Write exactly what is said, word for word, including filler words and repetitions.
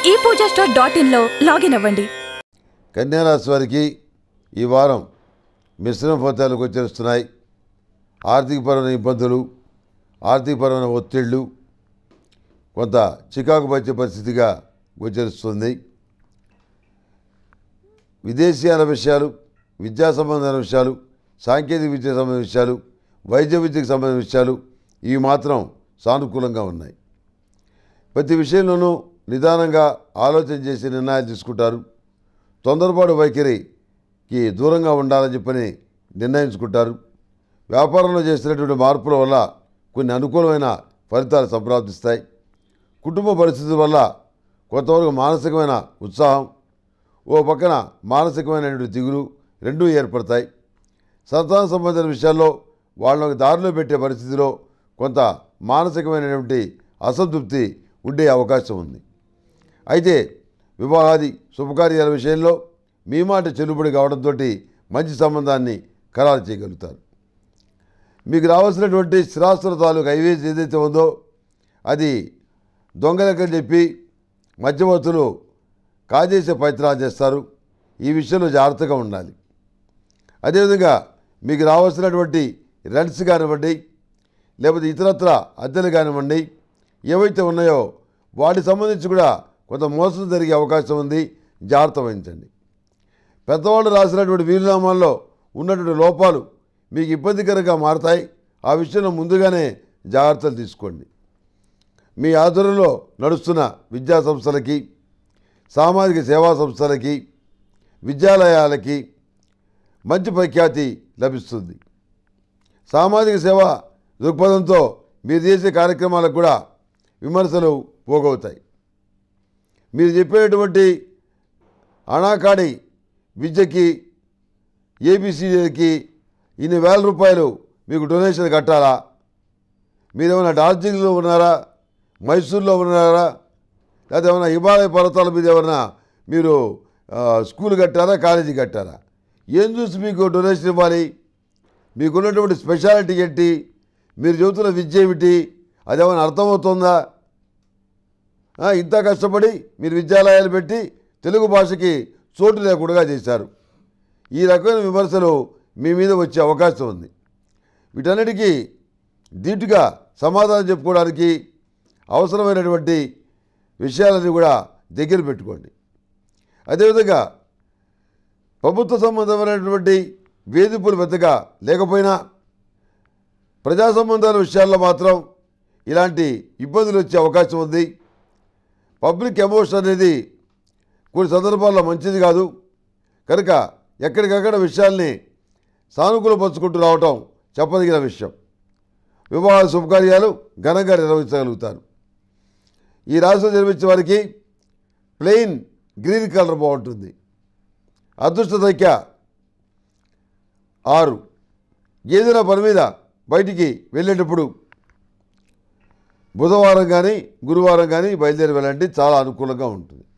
ఈ Pooja store dot ఇన్లో login అవ్వండి. కన్యా రాశి వారికి ఈ వారం మిశ్రమ ఫలితాలు గోచరిస్తున్నాయి. ఆర్థికపరమైన ఇబ్బందులు, ఆర్థికపరమైన ఒత్తిళ్లు కొంత చికాకు పరిచే పరిస్థితిగా గోచరిస్తుంది. విదేశీయాల విషయాలు, విద్యా సంబంధమైన విషయాలు, సాంకేతిక విద్యకు సంబంధించిన విషయాలు, వైద్య విద్యకు సంబంధించిన విషయాలు ఇవి మాత్రం సానుకూలంగా ఉన్నాయి. ప్రతి విషయంలోనూ నిదానంగా ఆలోచన చేసి నిర్ణయాలు తీసుకుంటారు. తొందరపాటు వైఖరికి దూరంగా ఉండాలని చెప్పని నిర్ణయించుకుంటారు. వ్యాపారంలో చేసినటువంటి మార్పుల వల్ల కొన్ని అనుకూలమైన ఫలితాలు సంప్రాప్తిస్తాయి. కుటుంబ పరిస్థితుల వల్ల కొంతవరకు మానసికమైన ఉత్సాహం, ఓ పక్కన మానసికమైనటువంటి దిగులు రెండూ ఏర్పడతాయి. సంతాన సంబంధించిన విషయాల్లో వాళ్ళని దారిలో పెట్టే పరిస్థితిలో కొంత మానసికమైనటువంటి అసంతృప్తి ఉండే అవకాశం ఉంది. అయితే వివాహాది శుభకార్యాల విషయంలో మీ మాట చెల్లుబడి కావడంతో మంచి సంబంధాన్ని ఖరారు చేయగలుగుతారు. మీకు రావాల్సినటువంటి స్థిరాస్తుల తాలూకు ఐవేజ్ ఏదైతే ఉందో అది దొంగలెక్కని చెప్పి మధ్యవర్తులు కాజేసే ప్రయత్నాలు చేస్తారు. ఈ విషయంలో జాగ్రత్తగా ఉండాలి. అదేవిధంగా మీకు రావాల్సినటువంటి రెంట్స్ కానివ్వండి, లేకపోతే ఇతరత్ర అద్దెలు కానివ్వండి, ఏవైతే ఉన్నాయో వాటికి సంబంధించి కూడా కొంత మోసం జరిగే అవకాశం ఉంది. జాగ్రత్త వహించండి. పెద్దవాళ్ళు రాసినటువంటి వీలునామాల్లో ఉన్నటువంటి లోపాలు మీకు ఇబ్బందికరంగా మారతాయి. ఆ విషయంలో ముందుగానే జాగ్రత్తలు తీసుకోండి. మీ ఆధ్వర్యంలో నడుస్తున్న విద్యా సంస్థలకి, సామాజిక సేవా సంస్థలకి, విద్యాలయాలకి మంచి ప్రఖ్యాతి లభిస్తుంది. సామాజిక సేవా దృక్పథంతో మీరు చేసే కార్యక్రమాలకు కూడా విమర్శలు పోగవుతాయి. మీరు చెప్పేటువంటి అనాకాడి విద్యకి, ఏబిసిడికి ఇన్ని వేల రూపాయలు మీకు డొనేషన్ కట్టాలా? మీరేమైనా డార్జిలింగ్లో ఉన్నారా, మైసూర్లో ఉన్నారా, లేదా ఏమైనా హిమాలయ పర్వతాల మీద ఏమైనా మీరు స్కూల్ కట్టారా, కాలేజీ కట్టారా? ఏం చూసి మీకు డొనేషన్ ఇవ్వాలి? మీకున్నటువంటి స్పెషాలిటీ ఏంటి? మీరు చెబుతున్న విద్య ఏమిటి? అదేమైనా అర్థమవుతుందా? ఇంత కష్టపడి మీరు విద్యాలయాలు పెట్టి తెలుగు భాషకి చోటు లేకుండా చేశారు. ఈ రకమైన విమర్శలు మీ మీద వచ్చే అవకాశం ఉంది. వీటన్నిటికీ ధీటుగా సమాధానం చెప్పుకోవడానికి అవసరమైనటువంటి విషయాలని కూడా దగ్గర పెట్టుకోండి. అదేవిధంగా ప్రభుత్వ సంబంధమైనటువంటి వేధింపులు పెద్దగా లేకపోయినా ప్రజా సంబంధాల విషయాల్లో మాత్రం ఇలాంటి ఇబ్బందులు వచ్చే అవకాశం ఉంది. పబ్లిక్ ఎమోషన్ అనేది కొన్ని సందర్భాల్లో మంచిది కాదు. కనుక ఎక్కడికక్కడ విషయాల్ని సానుకూలపరుచుకుంటూ రావటం చెప్పదగిన విషయం. వివాహ శుభకార్యాలు ఘనంగా నిర్వహించగలుగుతారు. ఈ రాశిలో జన్మించే వారికి ప్లెయిన్ గ్రీన్ కలర్ బాగుంటుంది. అదృష్ట సంఖ్య ఆరు. ఏదైనా పని మీద బయటికి వెళ్ళేటప్పుడు బుధవారం కానీ గురువారం కానీ బయలుదేరి వెళ్ళండి, చాలా అనుకూలంగా ఉంటుంది.